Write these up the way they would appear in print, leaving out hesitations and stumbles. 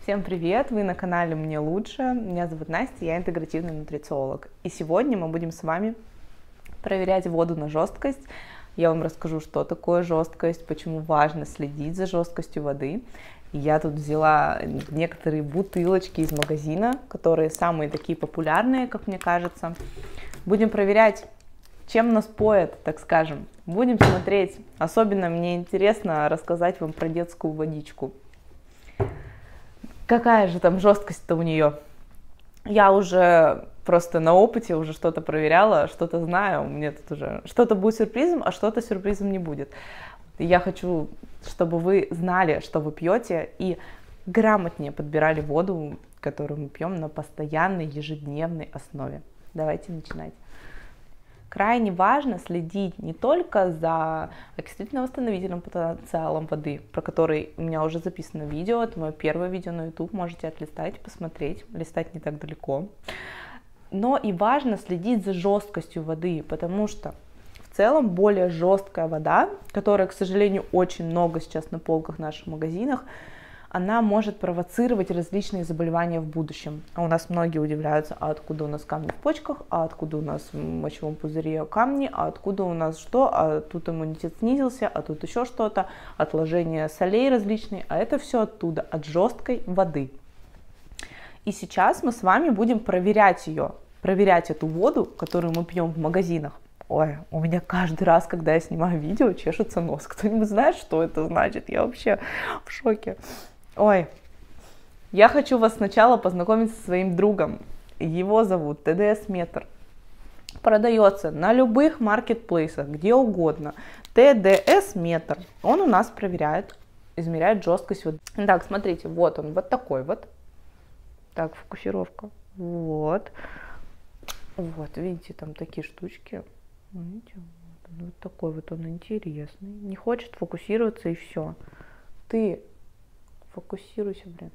Всем привет! Вы на канале Мне Лучше. Меня зовут Настя, я интегративный нутрициолог. И сегодня мы будем с вами проверять воду на жесткость. Я вам расскажу, что такое жесткость, почему важно следить за жесткостью воды. И я тут взяла некоторые бутылочки из магазина, которые самые такие популярные, как мне кажется. Будем проверять, чем нас поят, так скажем. Будем смотреть. Особенно мне интересно рассказать вам про детскую водичку. Какая же там жесткость-то у нее? Я уже просто на опыте уже что-то проверяла, что-то знаю. Мне тут уже что-то будет сюрпризом, а что-то сюрпризом не будет. Я хочу, чтобы вы знали, что вы пьете, и грамотнее подбирали воду, которую мы пьем на постоянной ежедневной основе. Давайте начинать. Крайне важно следить не только за окислительно-восстановительным потенциалом воды, про который у меня уже записано видео, это мое первое видео на YouTube, можете отлистать, посмотреть, листать не так далеко, но и важно следить за жесткостью воды, потому что в целом более жесткая вода, которая, к сожалению, очень много сейчас на полках в наших магазинах, она может провоцировать различные заболевания в будущем. А у нас многие удивляются, а откуда у нас камни в почках, а откуда у нас в мочевом пузыре камни, а откуда у нас что, а тут иммунитет снизился, а тут еще что-то, отложения солей различные, а это все оттуда, от жесткой воды. И сейчас мы с вами будем проверять ее, проверять эту воду, которую мы пьем в магазинах. Ой, у меня каждый раз, когда я снимаю видео, чешется нос. Кто-нибудь знает, что это значит? Я вообще в шоке. Ой, я хочу вас сначала познакомить со своим другом. Его зовут ТДС Метр. Продается на любых маркетплейсах, где угодно. ТДС Метр. Он у нас проверяет, измеряет жесткость воды. Так, смотрите, вот он, вот такой вот. Так, фокусировка. Вот. Вот, видите, там такие штучки. Видите, вот такой вот он интересный. Не хочет фокусироваться и все. Ты фокусируйся, блин.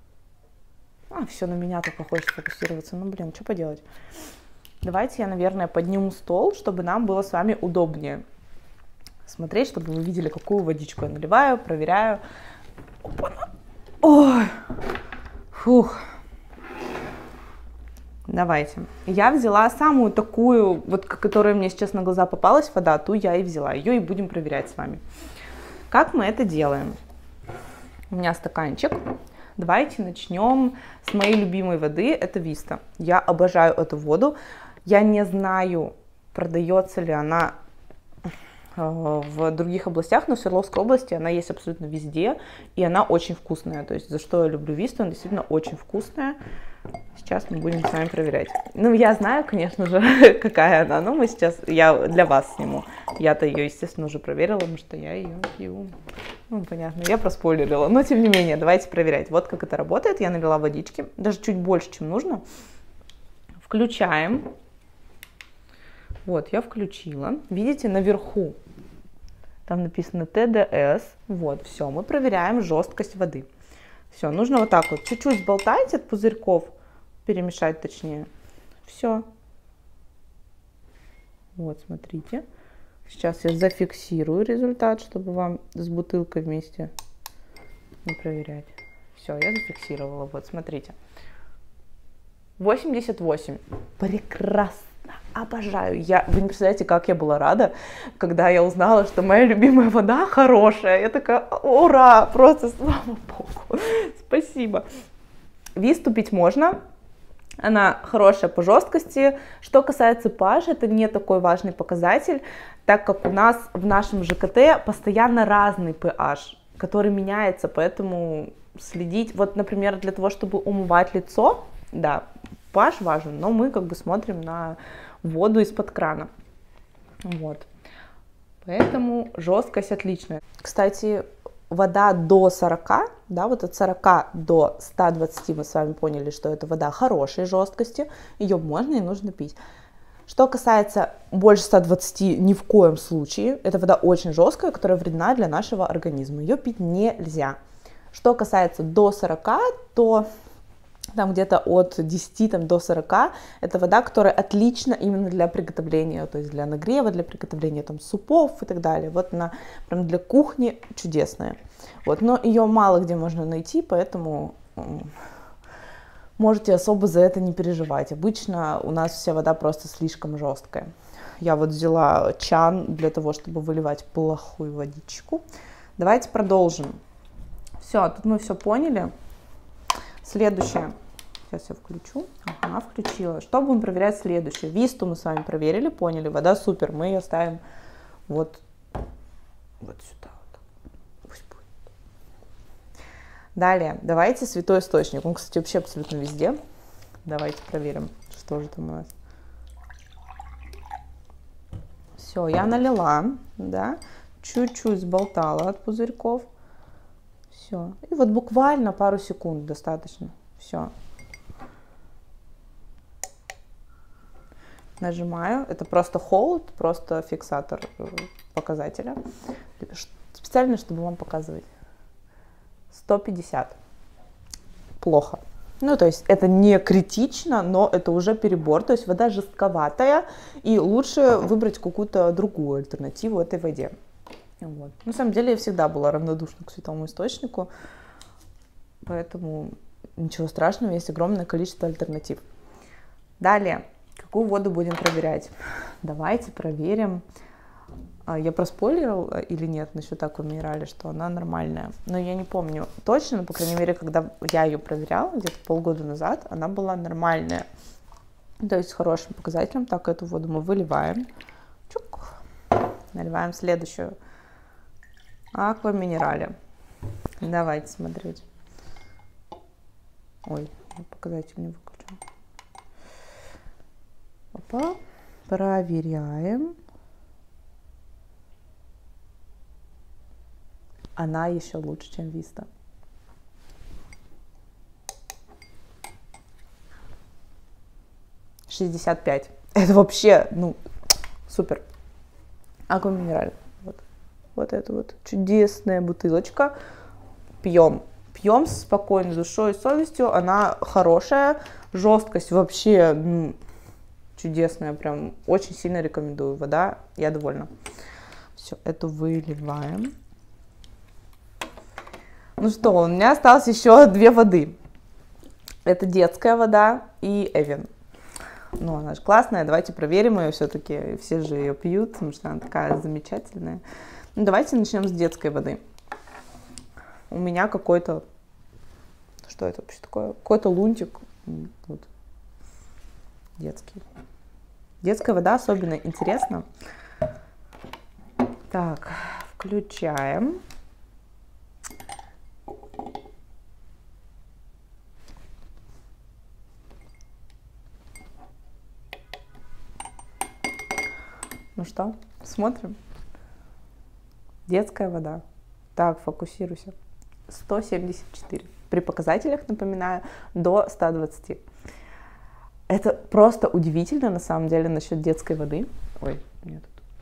Все на меня только хочет фокусироваться. Ну, блин, что поделать? Давайте я, наверное, подниму стол, чтобы нам было с вами удобнее смотреть, чтобы вы видели, какую водичку я наливаю, проверяю. Опа-на. Ой, фух. Давайте. Я взяла самую такую, вот, которая мне сейчас на глаза попалась, вода, ту я и взяла. Ее и будем проверять с вами. Как мы это делаем? У меня стаканчик. Давайте начнем с моей любимой воды, это Виста. Я обожаю эту воду. Я не знаю, продается ли она в других областях, но в Свердловской области она есть абсолютно везде, и она очень вкусная. То есть за что я люблю Висту, она действительно очень вкусная. Сейчас мы будем с вами проверять. Ну, я знаю, конечно же, какая она, но мы сейчас, я для вас сниму. Я-то ее, естественно, уже проверила, потому что я ее пью. Ну, понятно, я проспойлерила, но тем не менее, давайте проверять. Вот как это работает. Я налила водички, даже чуть больше, чем нужно. Включаем. Вот, я включила. Видите, наверху там написано ТДС. Вот, все, мы проверяем жесткость воды. Все, нужно вот так вот чуть-чуть сболтать от пузырьков, перемешать точнее. Все. Вот, смотрите. Сейчас я зафиксирую результат, чтобы вам с бутылкой вместе не проверять. Все, я зафиксировала. Вот, смотрите. 88. Прекрасно. Обожаю. Вы не представляете, как я была рада, когда я узнала, что моя любимая вода хорошая. Я такая, ура, просто слава богу. Спасибо. Висту пить можно. Она хорошая по жесткости. Что касается pH, это не такой важный показатель, так как у нас в нашем ЖКТ постоянно разный pH, который меняется, поэтому следить, вот, например, для того, чтобы умывать лицо, да, pH важен, но мы как бы смотрим на воду из-под крана, вот, поэтому жесткость отличная. Кстати, вода до 40, да, вот от 40 до 120 мы с вами поняли, что это вода хорошей жесткости, ее можно и нужно пить. Что касается больше 120, ни в коем случае, это вода очень жесткая, которая вредна для нашего организма, ее пить нельзя. Что касается до 40, то там где-то от 10 до 40, это вода, которая отлична именно для приготовления, то есть для нагрева, для приготовления там супов и так далее. Вот она прям для кухни чудесная. Вот, но ее мало где можно найти, поэтому можете особо за это не переживать. Обычно у нас вся вода просто слишком жесткая. Я вот взяла чан для того, чтобы выливать плохую водичку. Давайте продолжим. Все, тут мы все поняли. Следующее. Сейчас я включу. Ага, включила. Что будем проверять следующее? Висту мы с вами проверили, поняли. Вода супер. Мы ее ставим вот сюда. Пусть будет. Далее. Давайте святой источник. Он, кстати, вообще абсолютно везде. Давайте проверим, что же там у нас. Все, я налила, да, чуть-чуть сболтала от пузырьков. Все. И вот буквально пару секунд достаточно. Все. Нажимаю. Это просто холд, просто фиксатор показателя. Специально, чтобы вам показывать. 150. Плохо. Ну, то есть это не критично, но это уже перебор. То есть вода жестковатая, и лучше выбрать какую-то другую альтернативу этой воде. Вот. На самом деле я всегда была равнодушна к святому источнику, поэтому ничего страшного, есть огромное количество альтернатив. Далее, какую воду будем проверять? Давайте проверим. Я проспойлерила или нет насчет Аква Минерале, что она нормальная. Но я не помню точно, но, по крайней мере, когда я ее проверяла, где-то полгода назад, она была нормальная. То есть с хорошим показателем. Так, эту воду мы выливаем. Чук. Наливаем следующую. Аква Минерале. Давайте смотреть. Ой, показатель не выключил. Опа. Проверяем. Она еще лучше, чем Виста. — 65. Это вообще, ну, супер. Аква Минерале. Вот это вот чудесная бутылочка. Пьем. Пьем с спокойной душой и совестью. Она хорошая. Жесткость вообще чудесная. Прям очень сильно рекомендую. Вода, я довольна. Все, эту выливаем. Ну что, у меня осталось еще две воды. Это детская вода и Эвен. Ну, она же классная, давайте проверим ее все-таки. Все же ее пьют, потому что она такая замечательная. Ну, давайте начнем с детской воды. У меня какой-то... Что это вообще такое? Какой-то лунтик. Вот. Детский. Детская вода особенно интересна. Так, включаем. Ну что, смотрим. Детская вода. Так, фокусируйся. 174. При показателях, напоминаю, до 120. Это просто удивительно, на самом деле, насчет детской воды. Ой, нет.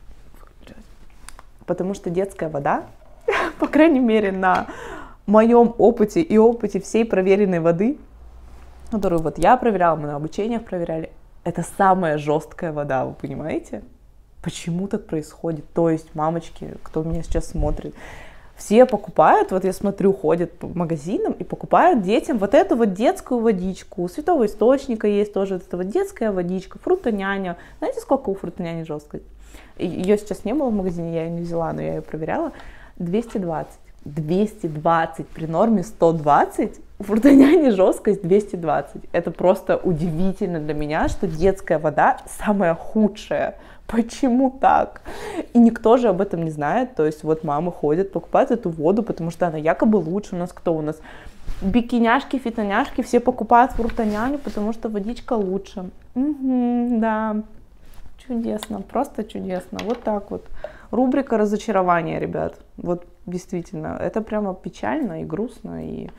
Потому что детская вода, по крайней мере, на моем опыте и опыте всей проверенной воды, которую вот я проверяла, мы на обучениях проверяли, это самая жесткая вода, вы понимаете? Почему так происходит? То есть, мамочки, кто меня сейчас смотрит, все покупают, вот я смотрю, ходят по магазинам и покупают детям вот эту вот детскую водичку. У Святого Источника есть тоже вот эта вот детская водичка, фрутоняня. Знаете, сколько у фрутоняни жесткость? Ее сейчас не было в магазине, я ее не взяла, но я ее проверяла. 220. 220 при норме 120. У фрутоняни жесткость 220. Это просто удивительно для меня, что детская вода самая худшая. Почему так? И никто же об этом не знает. То есть вот мамы ходят, покупают эту воду, потому что она якобы лучше. У нас кто? У нас бикиняшки, фитоняшки, все покупают фрутоняню, потому что водичка лучше. Угу, да, чудесно, просто чудесно. Вот так вот. Рубрика разочарования, ребят. Вот действительно, это прямо печально и грустно. И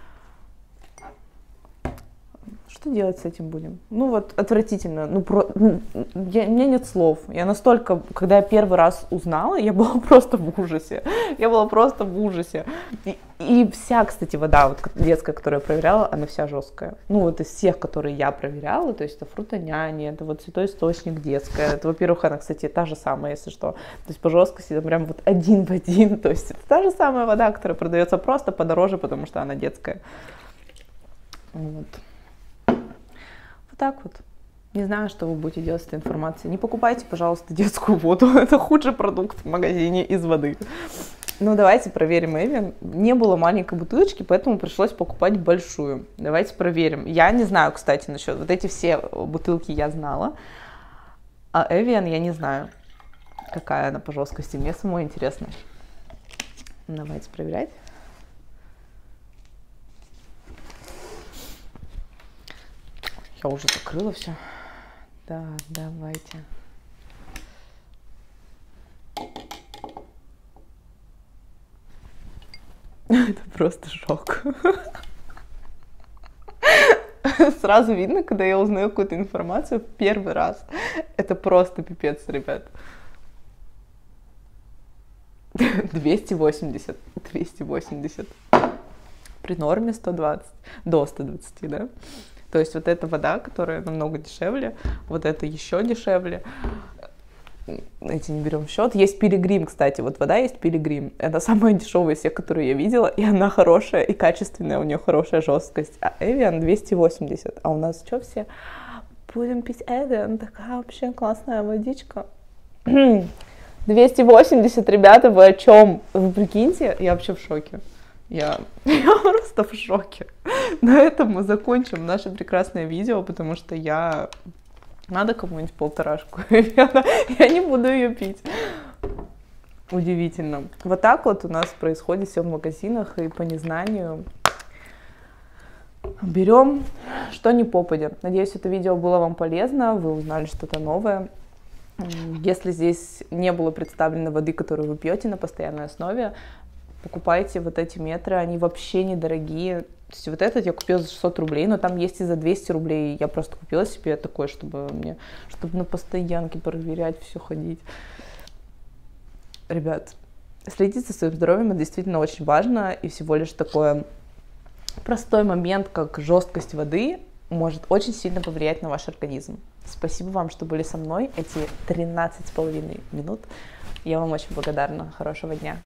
что делать с этим будем? Ну вот отвратительно. У меня нет слов. Я настолько, когда я первый раз узнала, я была просто в ужасе. Я была просто в ужасе. И вся, кстати, вода вот детская, которую я проверяла, она вся жесткая. Ну вот из всех, которые я проверяла, то есть это фрутоняня, это вот Святой Источник детская. Это, во-первых, она, кстати, та же самая, если что. То есть по жесткости это прям вот один в один. То есть это та же самая вода, которая продается просто подороже, потому что она детская. Вот. Вот так вот. Не знаю, что вы будете делать с этой информацией. Не покупайте, пожалуйста, детскую воду. Это худший продукт в магазине из воды. Ну, давайте проверим Evian. Не было маленькой бутылочки, поэтому пришлось покупать большую. Давайте проверим. Я не знаю, кстати, насчет... Вот эти все бутылки я знала, а Evian я не знаю, какая она по жесткости. Мне самой интересно. Давайте проверять. Я уже закрыла все. Да, давайте. Это просто шок. Сразу видно, когда я узнаю какую-то информацию в первый раз. Это просто пипец, ребят. 280. 280. При норме 120. До 120, да? То есть вот эта вода, которая намного дешевле, вот это еще дешевле. Эти не берем в счет. Есть Пилигрим, кстати. Вот вода есть Пилигрим. Это самая дешевая из всех, которые я видела. И она хорошая и качественная. У нее хорошая жесткость. А Evian 280. А у нас что все? Будем пить Evian. Такая вообще классная водичка. 280, ребята, вы о чем? Вы прикиньте? Я вообще в шоке. Я просто в шоке. На этом мы закончим наше прекрасное видео, потому что надо кому-нибудь полторашку. Я не буду ее пить. Удивительно. Вот так вот у нас происходит все в магазинах и по незнанию. Берем, что ни попадя. Надеюсь, это видео было вам полезно, вы узнали что-то новое. Если здесь не было представлено воды, которую вы пьете на постоянной основе, покупайте вот эти метры, они вообще недорогие. То есть вот этот я купила за 600 рублей, но там есть и за 200 рублей. Я просто купила себе такой, чтобы на постоянке проверять, все ходить. Ребят, следить за своим здоровьем, это действительно очень важно. И всего лишь такой простой момент, как жесткость воды, может очень сильно повлиять на ваш организм. Спасибо вам, что были со мной эти 13,5 минут. Я вам очень благодарна. Хорошего дня.